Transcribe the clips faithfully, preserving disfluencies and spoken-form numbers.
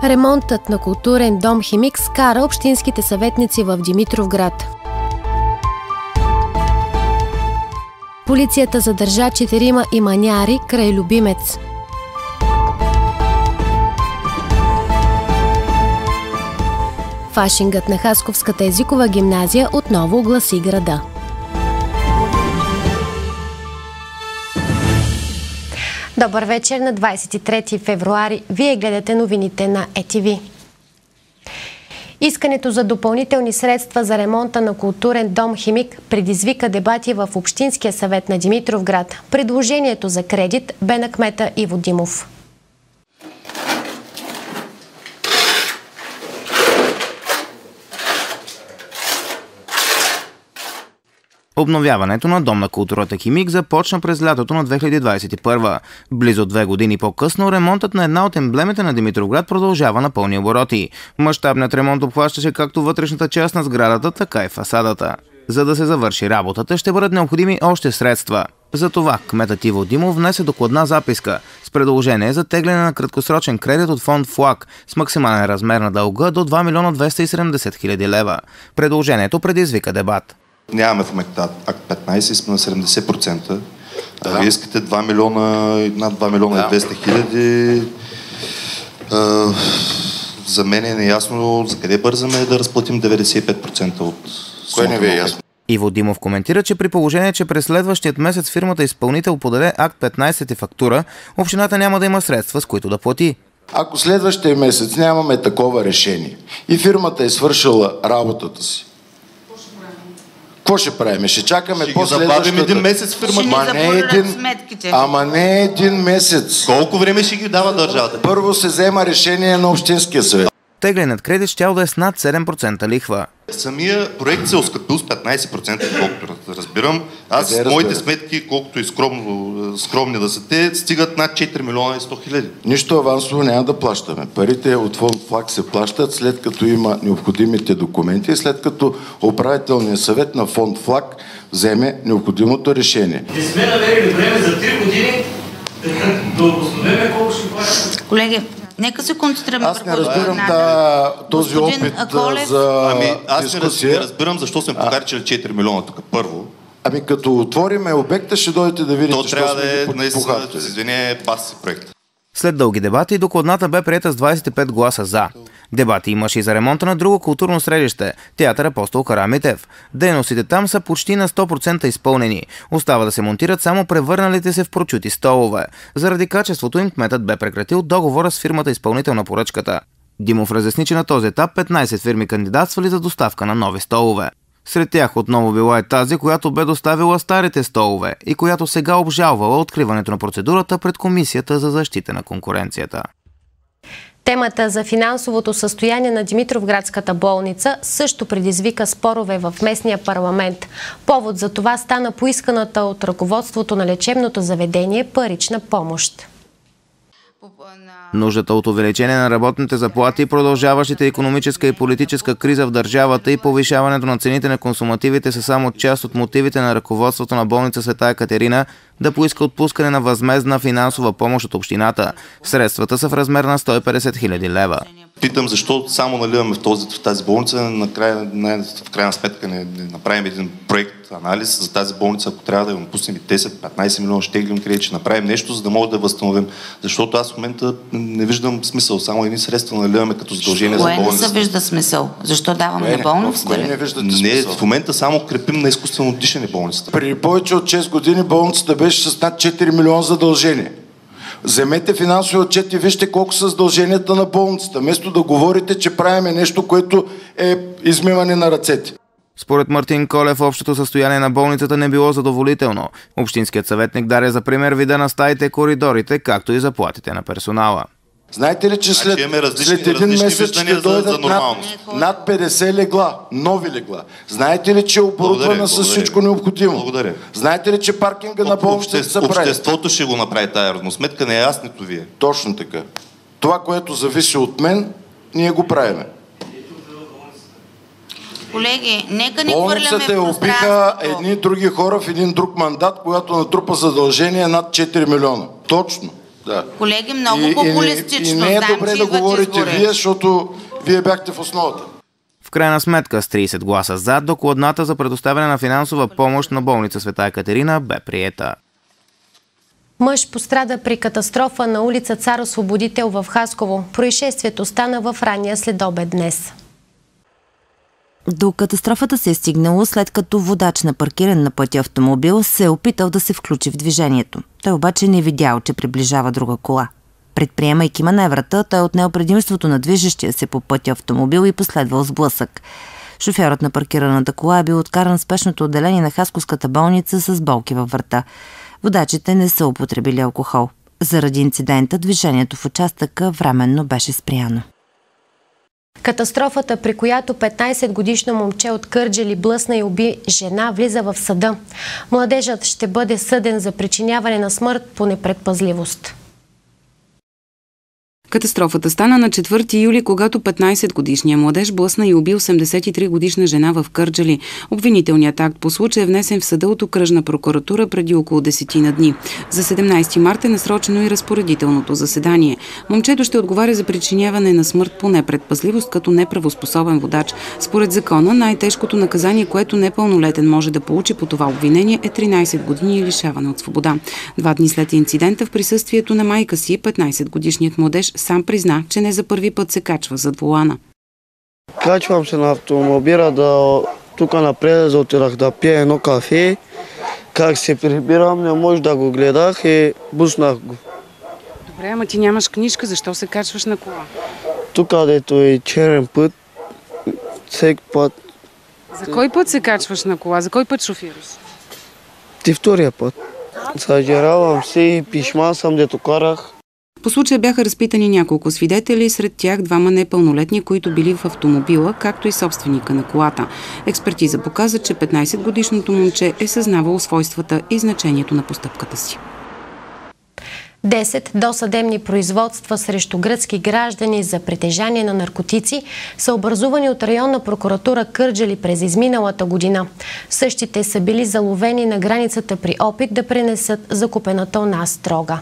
Ремонтът на културен дом Химик скара общинските съветници в Димитровград. Полицията задържа четирима иманяри край Любимец. Фашингът на Хасковската езикова гимназия отново огласи града. Добър вечер на двадесет и трети февруари. Вие гледате новините на Е Ти Ви. Искането за допълнителни средства за ремонта на културен дом Химик предизвика дебати в Общинския съвет на Димитровград. Предложението за кредит бе на кмета Иво Димов. Обновяването на Дом на културата Химик започна през лятото на две хиляди двадесет и първа. Близо две години по-късно ремонтът на една от емблемите на Димитровград продължава на пълни обороти. Мащабният ремонт обхващаше както вътрешната част на сградата, така и фасадата. За да се завърши работата, ще бъдат необходими още средства. Затова кметът Иво Димов внесе докладна записка с предложение за тегляне на краткосрочен кредит от фонд ФЛАГ с максимален размер на дълга до два милиона двеста и седемдесет хиляди лева. Предложението предизвика дебат. Нямаме в момента акт петнайсет, сме на седемдесет процента. Да. А вие искате два милиона, над два милиона да. и двеста хиляди. За мен е неясно за къде бързаме да разплатим деветдесет и пет процента от... Кое не ви е ясно? Иво Димов коментира, че при положение, че през следващият месец фирмата изпълнител подаде акт петнайсет и фактура, общината няма да има средства, с които да плати. Ако следващия месец нямаме такова решение и фирмата е свършила работата си, какво ще правим? Ще чакаме ще по-следващата... един месец фирмата. Ама не един... Ама не един месец. Колко време ще ги дава държавата? Първо се взема решение на Общинския съвет. Тегленият кредит щял да е с над седем процента лихва. Самия проект се оскъпил с петнайсет процента, колкото разбирам. Аз с моите сметки, колкото и скромно, скромни да са те, стигат над четири милиона и сто хиляди. Нищо авансово няма да плащаме. Парите от фонд ФЛАГ се плащат след като има необходимите документи и след като управителният съвет на фонд ФЛАГ вземе необходимото решение. Не сме намерили време за три години да обосновеме колко ще плащаме. Колеги, нека се концентрираме върху... Аз не разбирам да, този опит Колев... за ами, аз дискусия. не разбирам защо сме похарчили четири милиона тук първо. Ами като отвориме обекта, ще дойдете да видите, то що трябва сме да е, ги наистина, да се извиня, пас проект. След дълги дебати, докладната бе приета с двадесет и пет гласа за. Дебати имаше и за ремонта на друго културно средище – театър Апостол Карамитев. Дейностите там са почти на сто процента изпълнени. Остава да се монтират само превърналите се в прочути столове. Заради качеството им кметът бе прекратил договора с фирмата изпълнител на поръчката. Димов разясни, че на този етап петнайсет фирми кандидатствали за доставка на нови столове. Сред тях отново била е тази, която бе доставила старите столове и която сега обжалвала откриването на процедурата пред Комисията за защита на конкуренцията. Темата за финансовото състояние на Димитровградската болница също предизвика спорове в местния парламент. Повод за това стана поисканата от ръководството на лечебното заведение парична помощ. Нуждата от увеличение на работните заплати, продължаващите икономическа и политическа криза в държавата и повишаването на цените на консумативите са само част от мотивите на ръководството на болница Света Екатерина да поиска отпускане на възмездна финансова помощ от общината. Средствата са в размер на сто и петдесет хиляди лева. Питам защо само наливаме в, този, в тази болница, накрая, в крайна сметка не, не направим един проект, анализ за тази болница, ако трябва да им пуснем десет-петнайсет милиона, ще теглим кредит, ще направим нещо, за да може да възстановим. Защото аз в момента не виждам смисъл, само едни средства наливаме като задължение за болница. Кое не се вижда смисъл? Защо даваме на болницата? Не, не, не, в момента само крепим на изкуствено дишане болницата. Преди повече от шест години болницата беше с над четири милиона задължения. Вземете финансови отчет и вижте колко са задълженията на болницата, вместо да говорите, че правиме нещо, което е измиване на ръцете. Според Мартин Колев, общото състояние на болницата не било задоволително. Общинският съветник даде за пример вида на стаите, коридорите, както и заплатите на персонала. Знаете ли, че след, различни, след един месец ще дойдат за, за над, над петдесет легла, нови легла? Знаете ли, че е оборудвана с всичко необходимо? Благодаря. Знаете ли, че паркинга на болницата се прави? Обществото ще го направи тая равносметка, не е аз, нито вие. Точно така. Това, което зависи от мен, ние го правиме. Колеги, нека ни хвърляме в болницата опиха едни други хора в един друг мандат, когато натрупа задължение над четири милиона. Точно. Да. Колеги, много и, популистично. И, и не е Знаем, добре че да идват говорите избори. вие, защото вие бяхте в основата. В крайна сметка с трийсет гласа за, докладната за предоставяне на финансова помощ на болница Света Екатерина бе приета. Мъж пострада при катастрофа на улица Цар Освободител в Хасково. Происшествието стана в ранния следобед днес. До катастрофата се е стигнало след като водач на паркиран на пътя автомобил се е опитал да се включи в движението. Той обаче не видял, че приближава друга кола. Предприемайки маневрата, той отнел предимството на движещия се по пътя автомобил и последвал сблъсък. Шофьорът на паркираната кола е бил откаран в спешното отделение на Хасковската болница с болки във врата. Водачите не са употребили алкохол. Заради инцидента движението в участъка временно беше спряно. Катастрофата, при която петнайсетгодишно момче от Кърджали блъсна и уби жена, влиза в съда. Младежът ще бъде съден за причиняване на смърт по непредпазливост. Катастрофата стана на четвърти юли, когато петнайсетгодишният младеж блъсна и уби осемдесет и три годишна жена в Кърджали. Обвинителният акт по случая е внесен в съда от окръжна прокуратура преди около десетина дни. За седемнайсети март е насрочено и разпоредителното заседание. Момчето ще отговаря за причиняване на смърт по непредпазливост като неправоспособен водач. Според закона, най-тежкото наказание, което непълнолетен може да получи по това обвинение, е тринайсет години лишаване от свобода. Два дни след инцидента в присъствието на майка си, петнайсетгодишният младеж сам призна, че не за първи път се качва зад волана. Качвам се на автомобила, да тук напред отидах да пия едно кафе. Как се прибирам, не може да го гледах и буснах го. Добре, ама ти нямаш книжка, защо се качваш на кола? Тук, където е черен път, всеки път. За кой път се качваш на кола? За кой път шофираш? Ти втория път. Съжалявам се и пишма съм, дето карах. По случая бяха разпитани няколко свидетели, сред тях двама непълнолетни, които били в автомобила, както и собственика на колата. Експертиза показа, че петнайсетгодишното момче е съзнавало свойствата и значението на постъпката си. десет досъдебни производства срещу гръцки граждани за притежание на наркотици са образувани от районна прокуратура Кърджали през изминалата година. Същите са били заловени на границата при опит да пренесат закупената у нас дрога.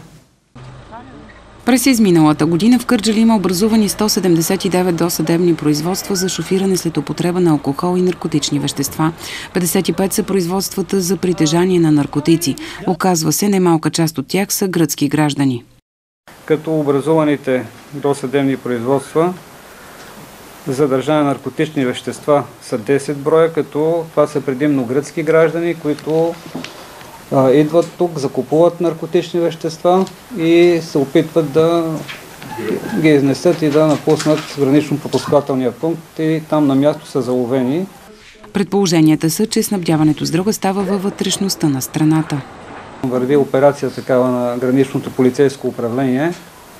През изминалата година в Кърджали има образувани сто седемдесет и девет досъдебни производства за шофиране след употреба на алкохол и наркотични вещества. петдесет и пет са производствата за притежание на наркотици. Оказва се, немалка част от тях са гръцки граждани. Като образуваните досъдебни производства за държане на наркотични вещества са десет броя, като това са предимно гръцки граждани, които идват тук, закупуват наркотични вещества и се опитват да ги изнесат и да напуснат гранично-пропускателния пункт и там на място са заловени. Предположенията са, че снабдяването с дрога става във вътрешността на страната. Върви операция такава на граничното полицейско управление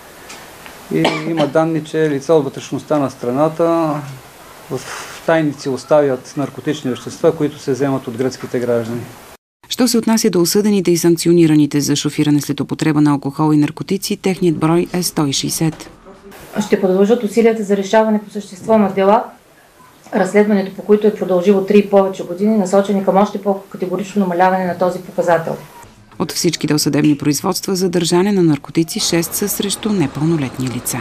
и има данни, че лица от вътрешността на страната в тайници оставят наркотични вещества, които се вземат от гръцките граждани. Що се отнася до осъдените и санкционираните за шофиране след употреба на алкохол и наркотици, техният брой е сто и шейсет. Ще продължат усилията за решаване по същество на дела, разследването по които е продължило три и повече години, насочени към още по-категорично намаляване на този показател. От всички досъдебни производства за държане на наркотици, шест са срещу непълнолетни лица.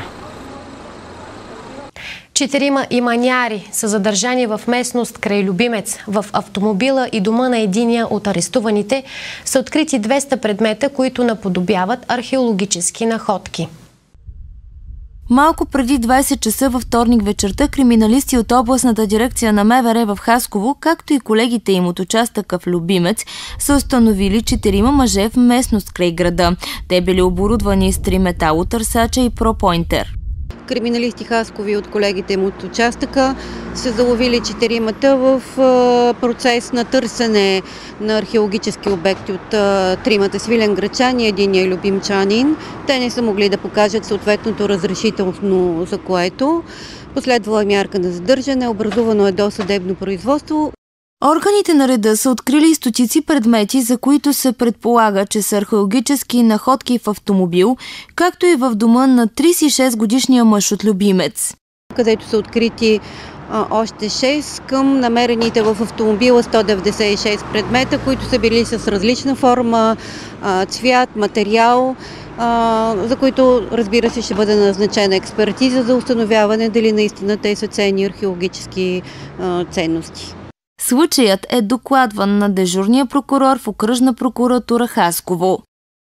Четирима иманяри са задържани в местност край Любимец. В автомобила и дома на единия от арестуваните са открити двеста предмета, които наподобяват археологически находки. Малко преди двайсет часа във вторник вечерта криминалисти от областната дирекция на МВР в Хасково, както и колегите им от участъка в Любимец, са установили четирима мъже в местност край града. Те били оборудвани с три металотърсача и пропойнтер. Криминалисти Хаскови от колегите им от участъка са заловили четиримата в процес на търсене на археологически обекти от тримата свиленграчани и единия любимчанин. Те не са могли да покажат съответното разрешително, за което последвала мярка на задържане, образувано е досъдебно производство. Органите на реда са открили стотици предмети, за които се предполага, че са археологически находки в автомобил, както и в дома на трийсет и шест годишния мъж от Любимец. Където са открити а, още шест към намерените в автомобила сто деветдесет и шест предмета, които са били с различна форма, а, цвят, материал за които, разбира се, ще бъде назначена експертиза за установяване дали наистина те са ценни археологически ценности. Случаят е докладван на дежурния прокурор в Окръжна прокуратура Хасково.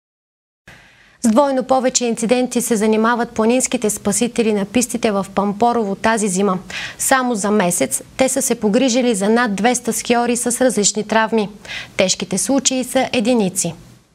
С двойно повече инциденти се занимават планинските спасители на пистите в Пампорово тази зима. Само за месец те са се погрижили за над двеста скиори с различни травми. Тежките случаи са единици.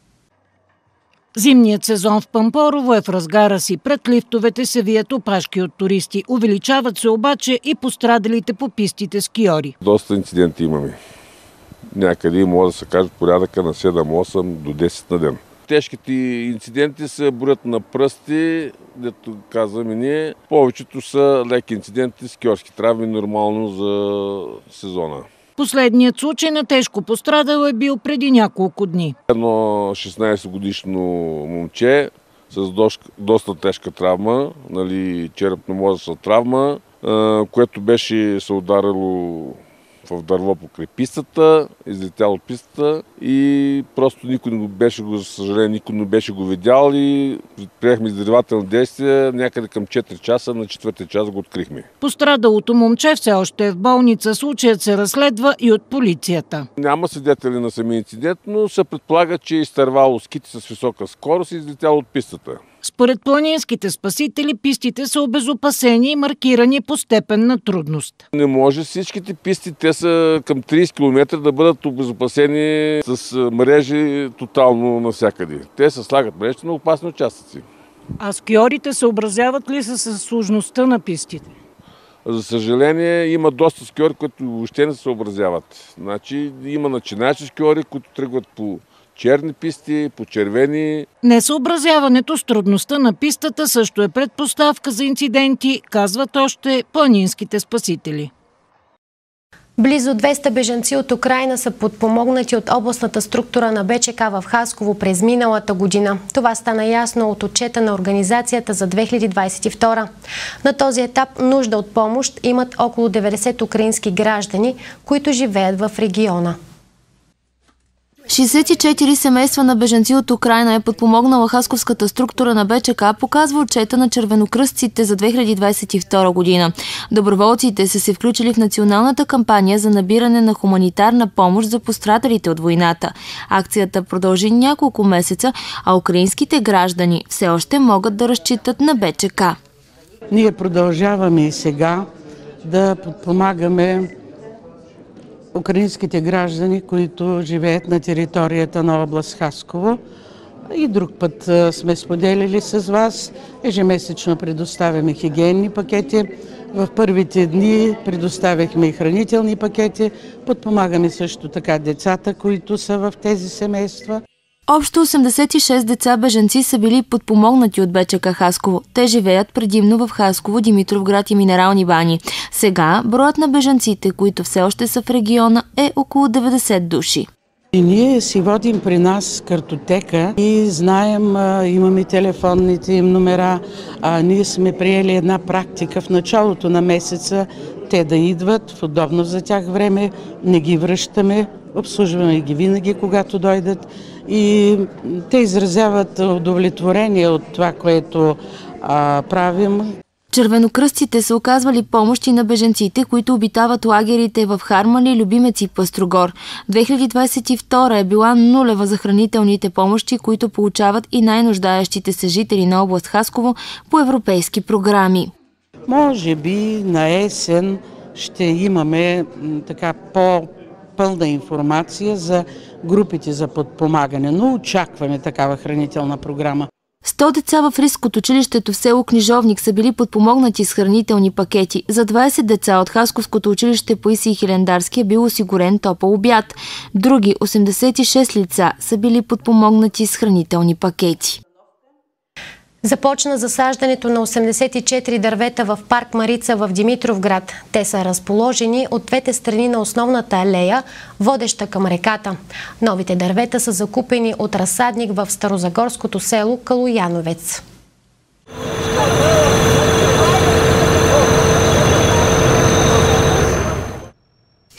Зимният сезон в Пампорово е в разгара си. Пред лифтовете се вият опашки от туристи. Увеличават се обаче и пострадалите по пистите скиори. Доста инциденти имаме. Някъде може да се каже порядъка на седем-осем до десет на ден. Тежките инциденти се броят на пръсти, дето казваме ние. Повечето са леки инциденти, скиорски травми, нормално за сезона. Последният случай на тежко пострадал е бил преди няколко дни. Едно шестнайсет годишно момче с доста тежка травма, нали, черепно-мозъчна травма, което беше се ударило в дърво покрай пистата, излетял от пистата и просто никой не го беше, за съжаление, никой не беше го видял и предприехме издирвателни действия някъде към четири часа, на четвърти час го открихме. Пострадалото момче все още е в болница. Случаят се разследва и от полицията. Няма свидетели на самия инцидент, но се предполага, че е изтървало ските с висока скорост и излетял от пистата. Според планинските спасители, пистите са обезопасени и маркирани по степен на трудност. Не може всичките писти, те са към трийсет километра, да бъдат обезопасени с мрежи тотално навсякъде. Те се слагат мрежите на опасни участъци. А скиорите съобразяват ли се с сложността на пистите? За съжаление, има доста скиори, които въобще не се съобразяват. Значи, има начинаещи скиори, които тръгват по черни писти, по червени. Несъобразяването с трудността на пистата също е предпоставка за инциденти, казват още планинските спасители. Близо двеста бежанци от Украйна са подпомогнати от областната структура на БЧК в Хасково през миналата година. Това стана ясно от отчета на организацията за две хиляди двадесет и втора. На този етап нужда от помощ имат около деветдесет украински граждани, които живеят в региона. шейсет и четири семейства на бежанци от Украйна е подпомогнала хасковската структура на БЧК, показва отчета на червенокръстците за две хиляди двадесет и втора година. Доброволците са се включили в националната кампания за набиране на хуманитарна помощ за пострадалите от войната. Акцията продължи няколко месеца, а украинските граждани все още могат да разчитат на БЧК. Ние продължаваме и сега да подпомагаме украинските граждани, които живеят на територията на област Хасково. И друг път сме споделили с вас. Ежемесечно предоставяме хигиенни пакети. В първите дни предоставяхме и хранителни пакети. Подпомагаме също така децата, които са в тези семейства. Общо осемдесет и шест деца бежанци са били подпомогнати от БЧК Хасково. Те живеят предимно в Хасково, Димитровград и Минерални бани. Сега броят на бежанците, които все още са в региона, е около деветдесет души. И ние си водим при нас картотека и знаем, имаме телефонните им номера. А ние сме приели една практика в началото на месеца те да идват в удобно за тях време, не ги връщаме, обслужваме ги винаги, когато дойдат. И те изразяват удовлетворение от това, което а, правим. Червенокръстците са оказвали помощи на бежанците, които обитават лагерите в Хармали, Любимец и Пъстрогор. две хиляди двадесет и втора е била нулева за хранителните помощи, които получават и най-нуждаещите се жители на област Хасково по европейски програми. Може би на есен ще имаме така по пълна информация за групите за подпомагане, но очакваме такава хранителна програма. сто деца в риск от училището в село Книжовник са били подпомогнати с хранителни пакети. За двадесет деца от Хасковското училище Паисий Хилендарски е бил осигурен топъл обяд. Други осемдесет и шест лица са били подпомогнати с хранителни пакети. Започна засаждането на осемдесет и четири дървета в парк Марица в Димитровград. Те са разположени от двете страни на основната алея, водеща към реката. Новите дървета са закупени от разсадник в старозагорското село Калояновец.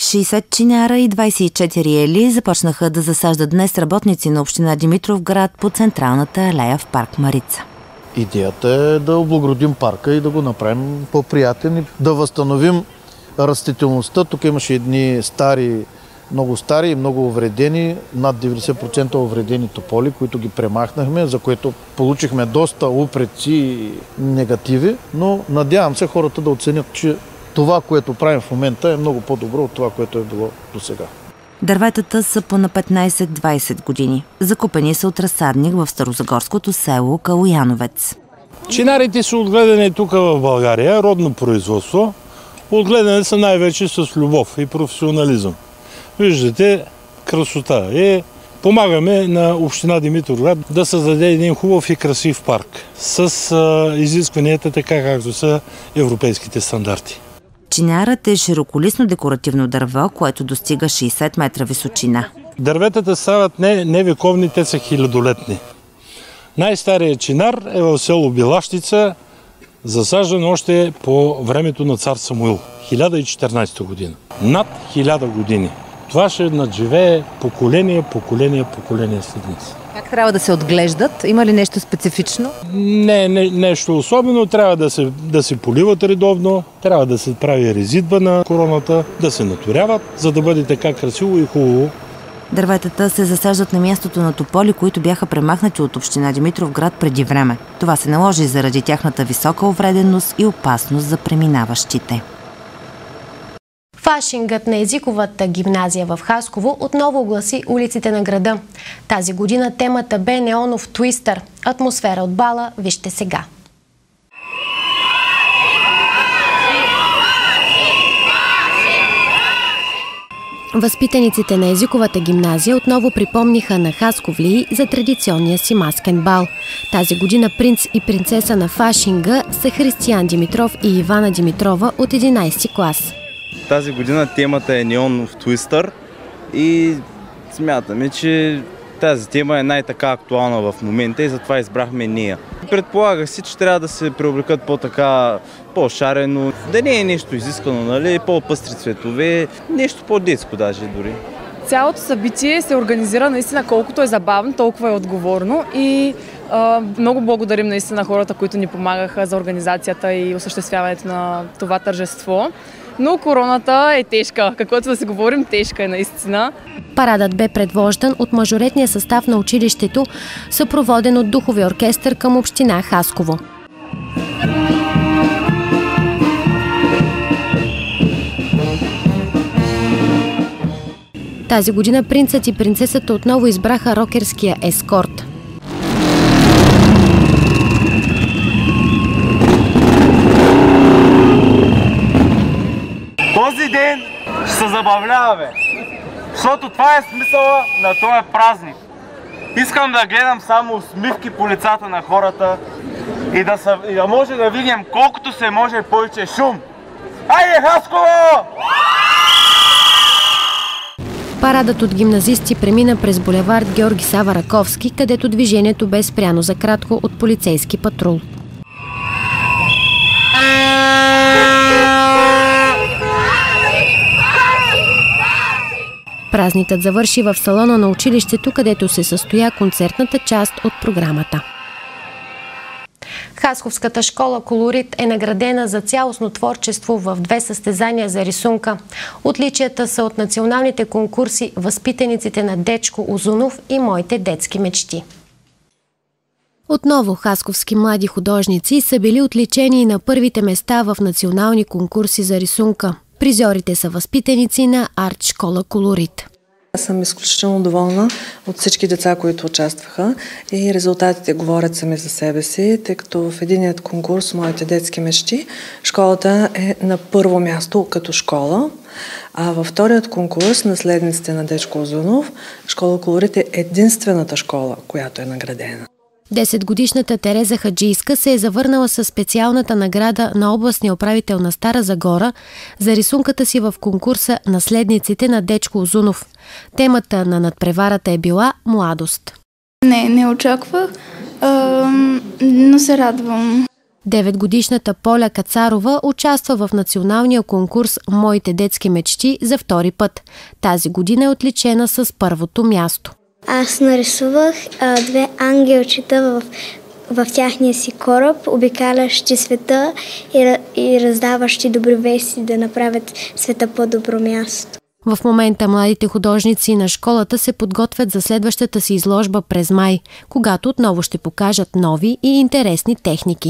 шейсет чинара и двадесет и четири ели започнаха да засаждат днес работници на община Димитровград по централната алея в парк Марица. Идеята е да облагородим парка и да го направим по-приятен и да възстановим растителността. Тук имаше едни стари, много стари и много увредени, над деветдесет процента увредени тополи, които ги премахнахме, за което получихме доста упреци и негативи, но надявам се хората да оценят, че това, което правим в момента, е много по-добро от това, което е било до сега. Дърветата са по на петнадесет-двадесет години. Закупени са от разсадник в старозагорското село Калояновец. Чинарите са отгледани тук в България, родно производство. Отгледани са най-вече с любов и професионализъм. Виждате красота. И помагаме на община Димитровград да създаде един хубав и красив парк с а, изискванията така, както са европейските стандарти. Чинарът е широколисно декоративно дърво, което достига шейсет метра височина. Дърветата стават не, не вековни, те са хилядолетни. Най-старият чинар е в село Билащица, засаждан още по времето на цар Самуил, хиляда и четиринадесета година. Над хиляда години. Това ще надживее поколение, поколение, поколение след нас. Как трябва да се отглеждат? Има ли нещо специфично? Не, не нещо особено. Трябва да се, да се поливат редовно, трябва да се прави резидба на короната, да се наторяват, за да бъде така красиво и хубаво. Дърветата се засаждат на мястото на тополи, които бяха премахнати от община Димитровград преди време. Това се наложи заради тяхната висока увреденост и опасност за преминаващите. Фашингът на езиковата гимназия в Хасково отново огласи улиците на града. Тази година темата бе неонов твистър. Атмосфера от бала вижте сега. Възпитаниците на езиковата гимназия отново припомниха на хасковлии за традиционния си маскен бал. Тази година принц и принцеса на фашинга са Християн Димитров и Ивана Димитрова от единадесети клас. Тази година темата е неонов твистър и смятаме, че тази тема е най-така актуална в момента и затова избрахме нея. Предполагах си, че трябва да се преоблекат по-така, по-шарено, да не е нещо изискано, нали, по-пъстри цветове, нещо по-детско даже дори. Цялото събитие се организира наистина колкото е забавно, толкова е отговорно и а, много благодарим наистина хората, които ни помагаха за организацията и осъществяването на това тържество. Но короната е тежка. Каквото да си говорим, тежка е наистина. Парадът бе предвождан от мажоретния състав на училището, съпроводен от духовия оркестър към община Хасково. Тази година принцът и принцесата отново избраха рокерския ескорт. Този ден ще се забавляваме, защото това е смисъла на този празник. Искам да гледам само усмивки по лицата на хората и да, са, и да може да видим колкото се може повече шум. Айде, Хасково! Парадът от гимназисти премина през булевард Георги Сава Раковски, където движението бе спряно за кратко от полицейски патрул. Празникът завърши в салона на училището, където се състоя концертната част от програмата. Хасковската школа Колорит е наградена за цялостно творчество в две състезания за рисунка. Отличията са от националните конкурси "Възпитаниците на Дечко Узунов" и "Моите детски мечти". Отново хасковски млади художници са били отличени на първите места в национални конкурси за рисунка. Призорите са възпитаници на арт школа Колорит. Аз съм изключително доволна от всички деца, които участваха и резултатите говорят сами за себе си, тъй като в единият конкурс "Моите детски мечти" школата е на първо място като школа, а във вторият конкурс "Наследниците на Дечко Узунов" школа Колорит е единствената школа, която е наградена. Десетгодишната Тереза Хаджийска се е завърнала със специалната награда на областния управител на Стара Загора за рисунката си в конкурса "Наследниците на Дечко Узунов". Темата на надпреварата е била "Младост". Не, не очаквах, но се радвам. Деветгодишната Поля Кацарова участва в националния конкурс «Моите детски мечти» за втори път. Тази година е отличена с първото място. Аз нарисувах а, две ангелчета в, в тяхния си кораб, обикалящи света и, и раздаващи добри вести да направят света по-добро място. В момента младите художници на школата се подготвят за следващата си изложба през май, когато отново ще покажат нови и интересни техники.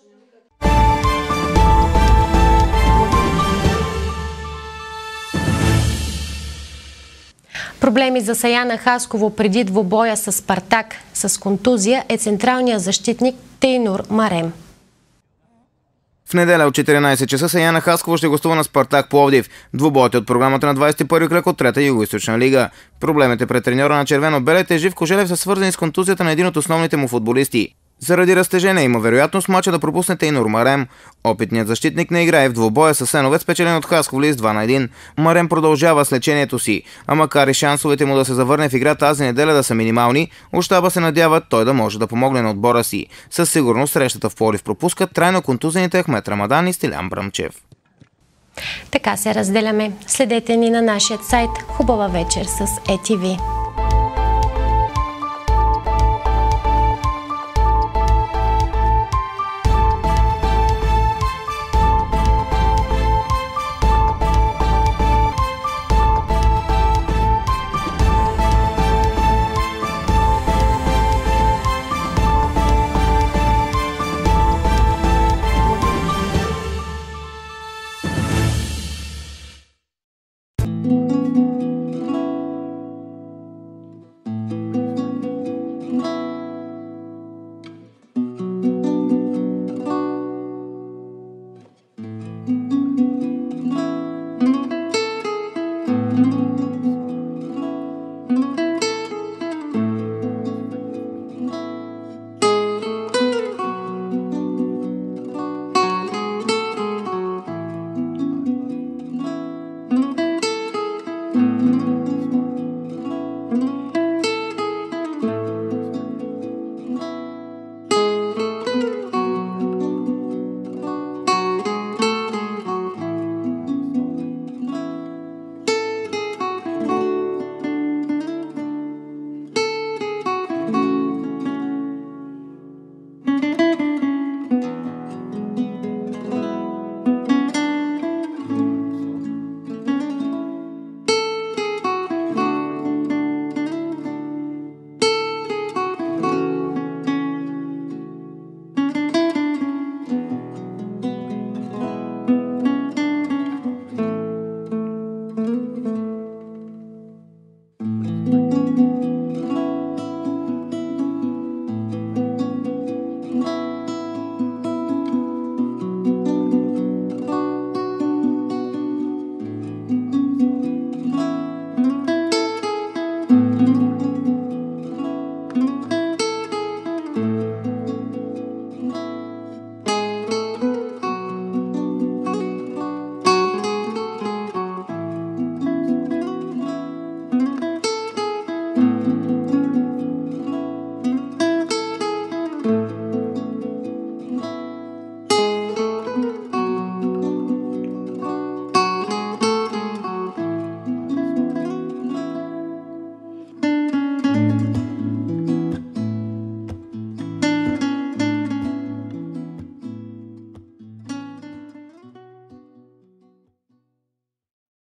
Проблеми за Саяна Хасково преди двубоя с Спартак. С контузия е централният защитник Тейнур Марем. В неделя от четиринайсет часа Саяна Хасково ще гостува на Спартак Пловдив. Двубоите от програмата на двайсет и първи кръг от трета Югоизточна лига. Проблемите пред треньора на червено-белите Живко Желев са свързани с контузията на един от основните му футболисти. Заради разтежение има вероятност мача да пропусне Тейнур Марем. Опитният защитник не играе в двубоя с Сеновец, спечелен от Хасковлис два на един. Марем продължава с лечението си, а макар и шансовете му да се завърне в игра тази неделя да са минимални, от щаба се надяват той да може да помогне на отбора си. Със сигурност срещата в Пловдив пропускат трайно контузените Ахмет Рамадан и Стилян Бръмчев. Така се разделяме. Следете ни на нашия сайт. Хубава вечер с Е Ти Ви.